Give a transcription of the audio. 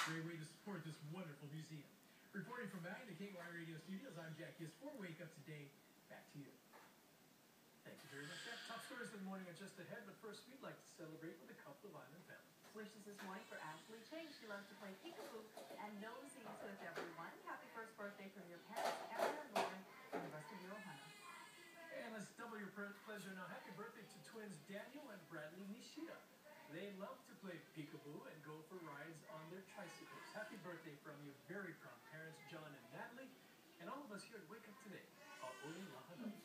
Great way to support this wonderful museum. Reporting from back in the KHON Radio Studios, I'm Jackie. It's 4 Wake Up Today. Back to you. Thank you very much, Jack. Top stories of the morning are just ahead, but first we'd like to celebrate with a couple of island families. Wishes this morning for Ashley Chang. She loves to play peekaboo and nosies with everyone. Happy first birthday from your parents, Aaron and Lauren, and the rest of your Ohana. And let's double your pleasure now. Happy birthday to twins Daniel and Bradley Nishida. They love to play peekaboo and go for rides on their tricycles. Happy birthday from your very proud parents, John and Natalie, and all of us here at Wake Up Today.